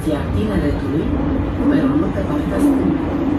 stația Tineretului, cu peronul pe partea stângă.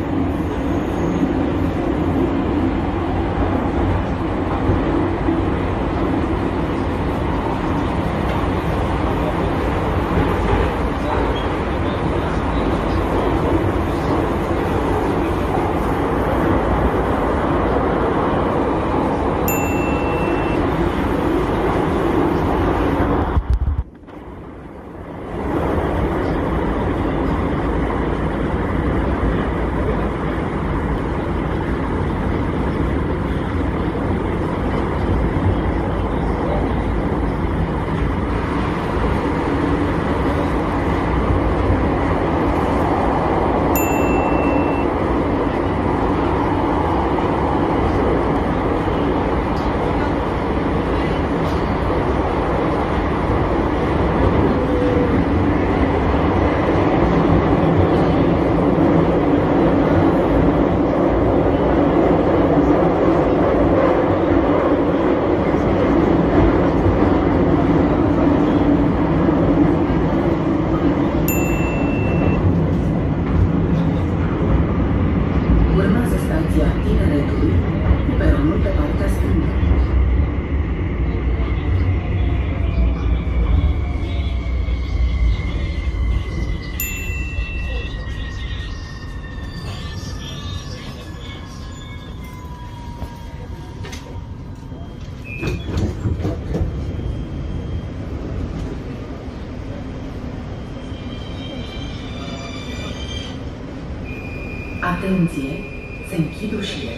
Atenție! Se închid ușile.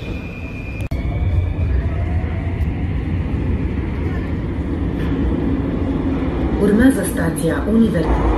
Urmează stația Universitate.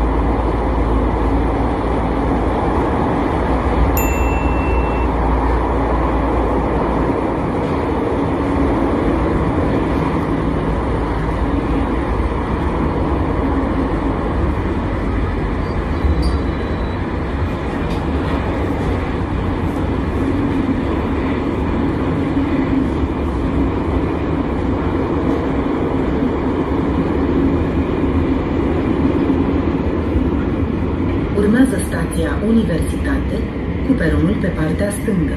Urmează stația Universitate, cu peronul pe partea stângă.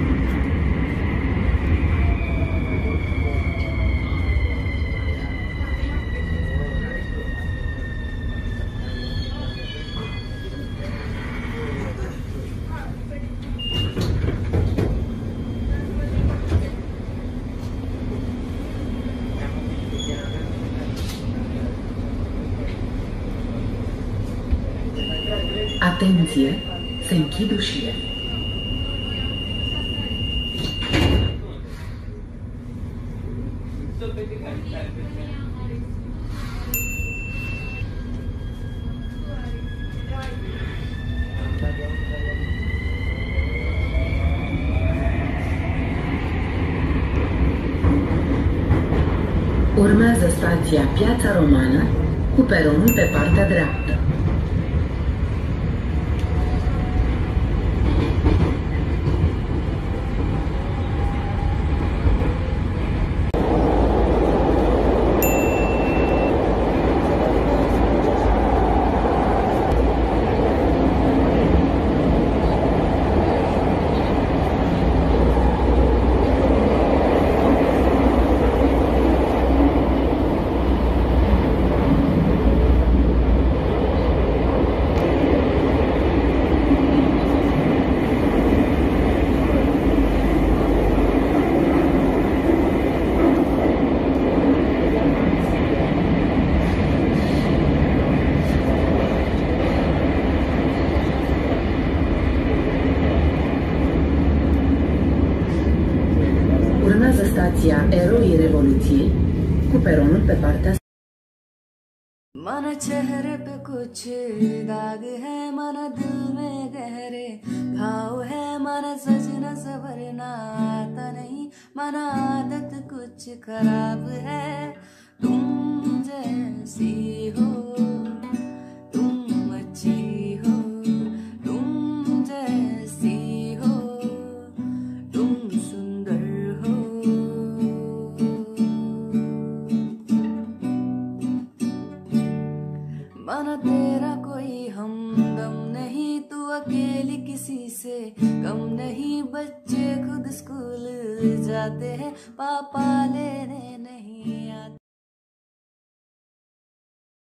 Atenție! Se închid ușile. Urmează stația Piața Romană, cu peronul pe partea dreaptă. Urmează stația Eroii Revoluției, cu peronul pe partea. मन चेहरे पे कुछ दाग है, मन दिल में गहरे घाव है, मन सजना सवरना आता नहीं, मन आदत कुछ खराब है। तुम जैसी हो, तुम अच्छी हो, तुम जैसी हो, तुम सुंदर हो। मन तेरा कोई हमदम से कम नहीं, बच्चे खुद स्कूल जाते हैं, पापा लेने नहीं आते।